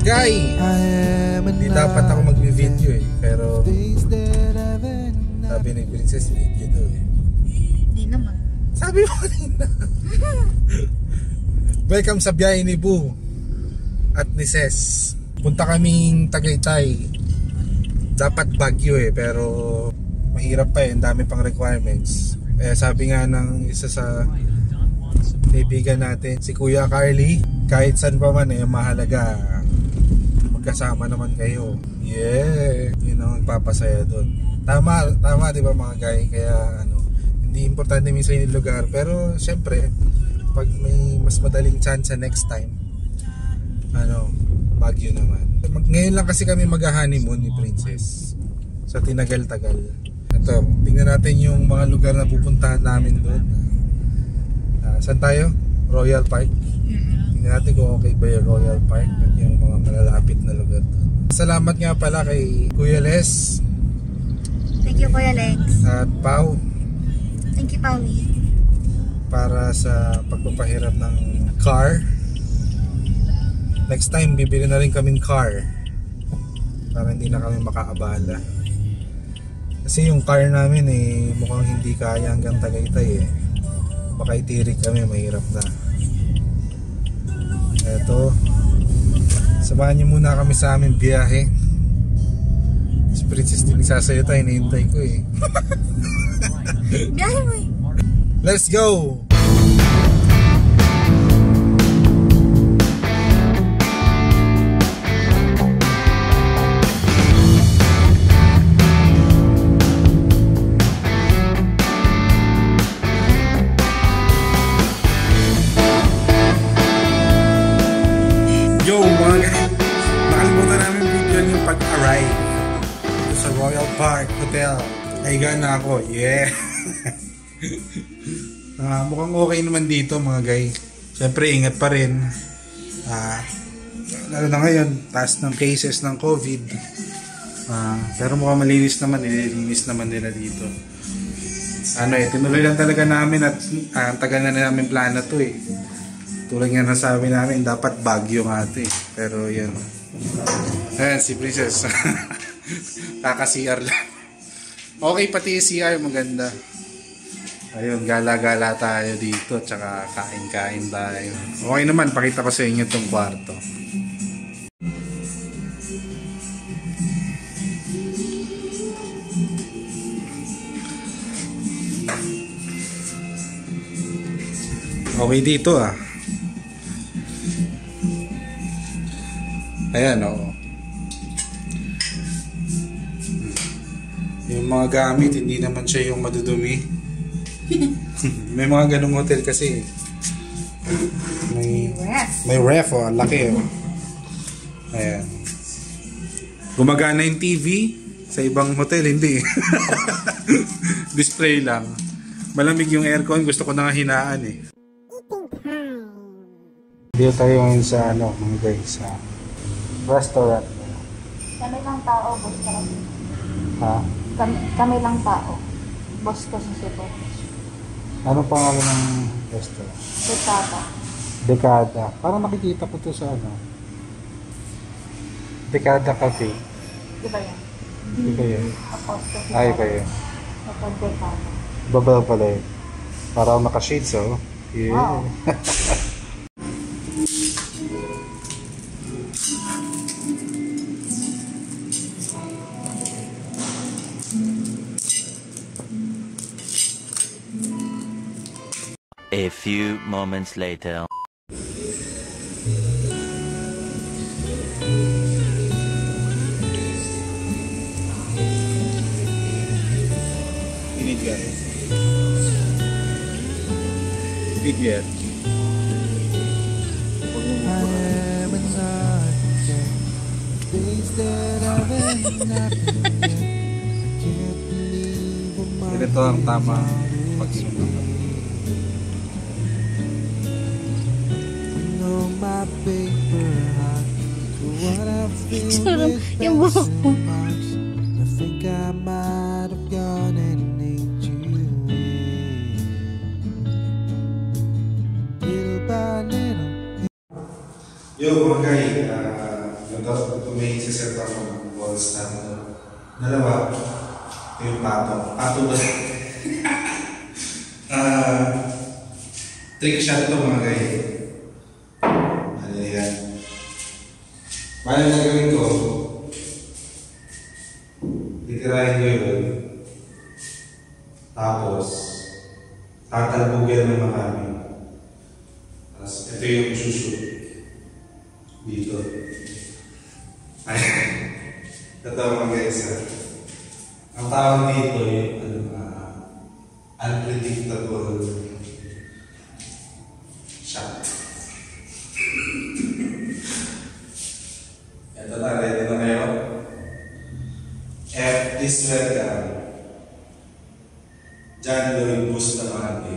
Guy! Hindi dapat ako mag-video eh. Pero sabi ni Princess, video daw eh. Hindi naman. Sabi mo kanina. Welcome sa biyahe ni Boo at ni Ses. Punta kaming Tagaytay. Dapat Baguio eh, pero mahirap pa eh, ang dami pang requirements. Kaya sabi nga ng isa sa kaibigan natin, si Kuya Carly, kahit saan pa man eh, mahalaga magkasama naman kayo. Yeah, yun ang magpapasaya doon. Tama di ba mga guy? Kaya hindi importante minsan yung lugar, pero syempre pag may mas madaling chance next time, Baguio naman. Ngayon lang kasi kami mag-honeymoon ni Princess. Sa tinagal-tagal. Ito, tingnan natin yung mga lugar na pupuntahan namin doon. Saan tayo? Royal Park. Tingnan natin kung okay ba yung Royal Park at yung mga malalapit na lugar doon. Salamat nga pala kay Kuya Les. Thank you, Kuya Lex. At Pau. Thank you, Pauli. Para sa pagpapahiram ng car. Next time, bibili na rin kaming car para hindi na kami makaabala. Kasi yung car namin eh, mukhang hindi kaya hanggang Tagaytay eh. Baka itirik kami, mahirap na. Eto, samahan niyo muna kami sa aming biyahe. Si Princess din nagsasalita, hinihintay ko eh. Biyahe mo eh. Let's go! Yo mga guys, nakalimutan namin video yung pag-arrive sa Royal Park Hotel. Naiga na ako, yeah. Mukhang okay naman dito mga guys. Siyempre ingat pa rin. Lalo na ngayon, taas ng cases ng COVID. Pero mukhang malinis naman, nililinis naman nila dito. Tinuloy lang talaga namin at tagal na namin plano to eh. Tulad nga nasabi namin, dapat Baguio nga ito eh. Pero yan. Ayan, si Princess. Kaka-CR lang. Okay, pati yung CR, maganda. Ayun, gala-gala tayo dito. Tsaka kain-kain tayo. Okay naman, pakita ko sa inyo itong kwarto. Okay dito ah. Ayan oo. Yung mga gamit, hindi naman siya yung madudumi. May mga ganung hotel kasi. May ref oh, laki oh. Ayan. Gumagana yung TV. Sa ibang hotel, hindi. Display lang. Malamig yung aircon, gusto ko na nga hinaan eh. Dito tayo ngayon sa mga guys, sa restaurant. Kami lang tao, boss ka kasi. Ha? Kami lang tao. Boss ko sa Cebu. Ano pangalan ng restaurant? Dekada. Dekada. Parang nakikita ko to sa Dekada Cafe. Di ba yan? Di ba yan? Apostol. Ay ba yan? Apostol Dekada. Baba pala yun. Parang naka-shades oh. Yeah. Wow. A few moments later. Bigyan. Ito ang tama pagsunod. Sarap yung buhok mo. Yo mga guys, ito may isa-set akong wall stand to. Dalawa, ito yung pato. Pato ba? Trick shot to mga guys. Ano yan? Paano na gawin ko? Titirahin ko yun. Tapos, tatalbugin ng marami. Tapos, ito yung shoot. Dito. Ay, ito mga guys. Ang tawag dito yung unpredictable shot. Ito na, ready na kayo? F is welcome. John Lloyd Bustamante.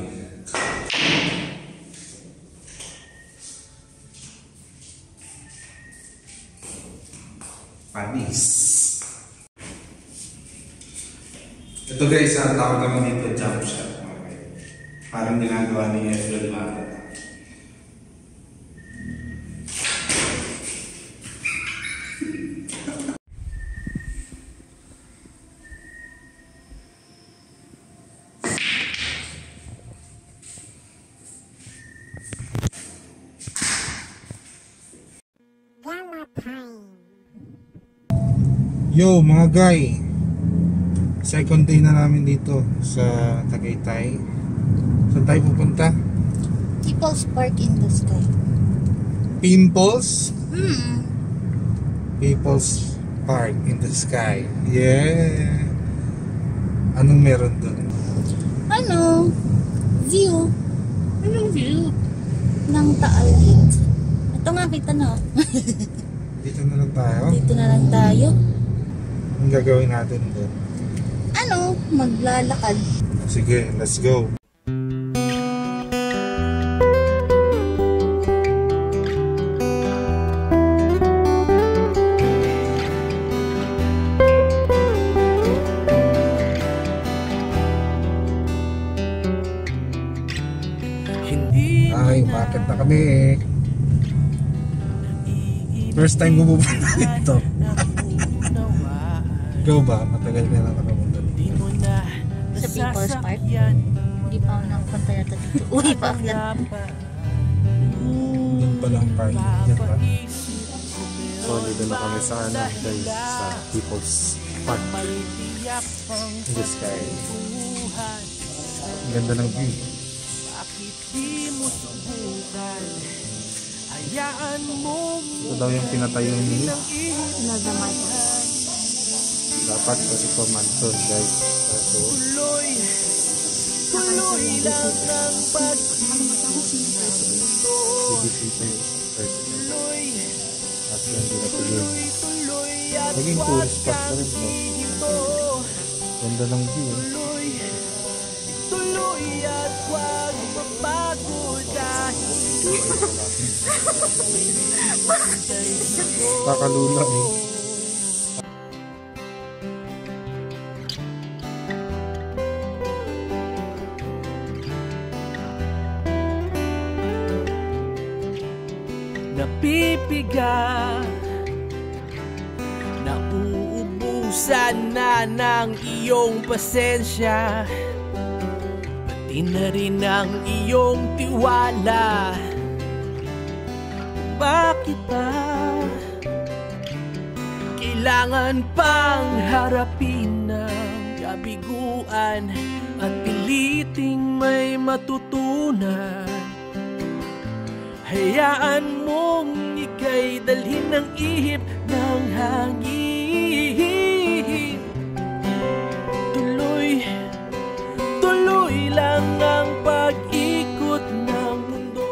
Panis. Ito guys, ang tawag kami dito jump shot. Parang ginagawa ni F.L. Market. Yo mga guy, second day na namin dito sa Tagaytay. Saan tayo pupunta? People's Park in the Sky. Pimples? Hmm. People's Park in the Sky. Yeah. Anong meron dun? Ano? View. Anong view? Ng Taal Lake. Ito nga, kita na. Dito na lang tayo. Dito na lang tayo. Ang gagawin natin dun? Ano? Maglalakad. Sige, let's go. Ay, bakit na kami? First time pupunta dito. Ikaw ba? Matagal ka na nakapunta dito. Sa People's Park. Hindi pa ako nakapunta yata dito. Uy, paakyat. Doon pala ang park. Yan ba? So, dito na kami sa ano, guys, sa People's Park. In the sky. Ang ganda ng view. Ito daw yung pinatayo ni Nagdamay. dapat kasi po mansion guys. So, bibisita yung president. At yung dinatuloy. Naging tourist spot na rin no? Ganda ng view eh. Kakalula eh. Napipiga, nauubusan na ng iyong pasensya, pati na rin ang iyong tiwala. Bakit ba kailangan pang harapin ng kabiguan at piliting may matutunan? Hayaan mong ika'y dalhin ng ihip ng hangin. Tuloy, tuloy lang ang pag-ikot ng mundo.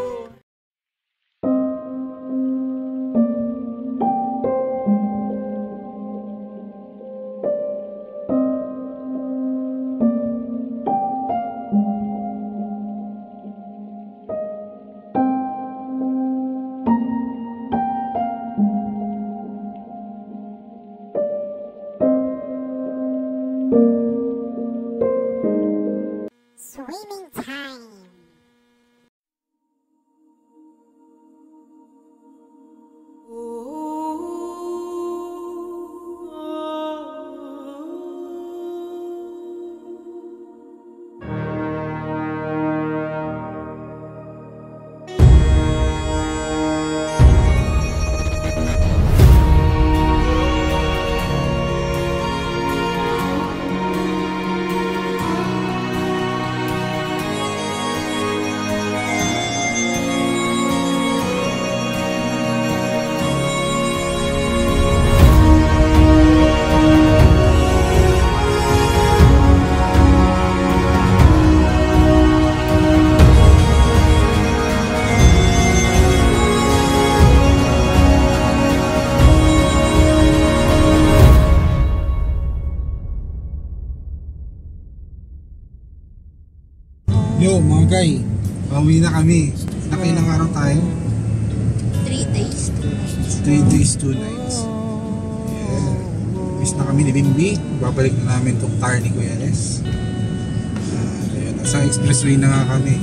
Boracay. Pauwi na kami. Nakailang araw tayo? 3 days, 2 nights. 3 days, 2 nights. Yeah. Miss na kami ni Bimbi. Babalik na namin itong car ni Kuya Les. Ayun, nasa expressway na nga kami.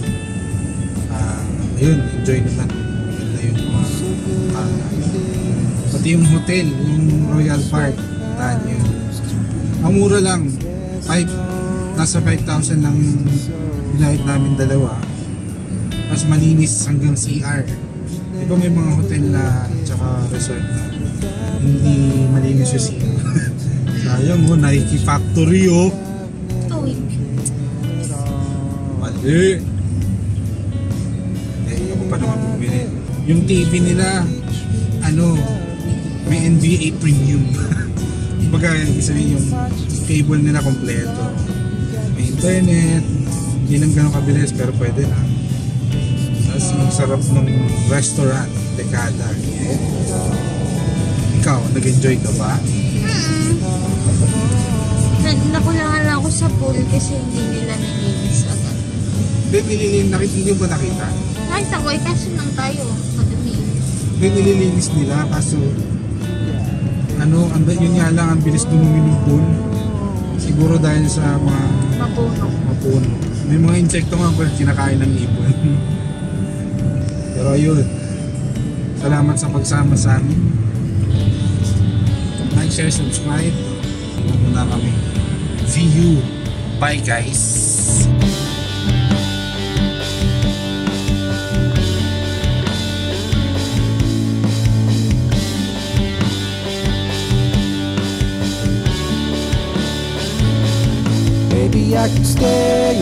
Ayun, enjoy naman. Maganda yung pati yung hotel, yung Royal Park. Tahan yun. Ang mura lang. Nasa 5,000 lang yung binayad namin dalawa. Mas malinis hanggang CR. Diba may mga hotel na tsaka resort na hindi malinis yung CR. Sayang mo, Nike Factory oh. Mali. Ako pa naman bumili. Yung TV nila, may NBA Premium. Baga, sabihin yung cable nila kompleto. May internet, hindi lang ganun kabilis pero pwede na. Tapos yung sarap ng restaurant, Dekada. Yeah. Ikaw, nag-enjoy ka ba? Nakulangan lang ako sa pool kasi hindi nila nilinis agad. Hindi ba nakita? Nakita ko, kaso lang tayo. Madumi. Nililinis nila kaso yun nga lang ang bilis dumumi ng pool. Siguro dahil sa mga mapuno. May mga insekto nga pala kinakain ng ibon. Pero ayun, salamat sa pagsama sa amin. Like, share, subscribe. Muna kami. See you. Bye guys. Baby, I can stay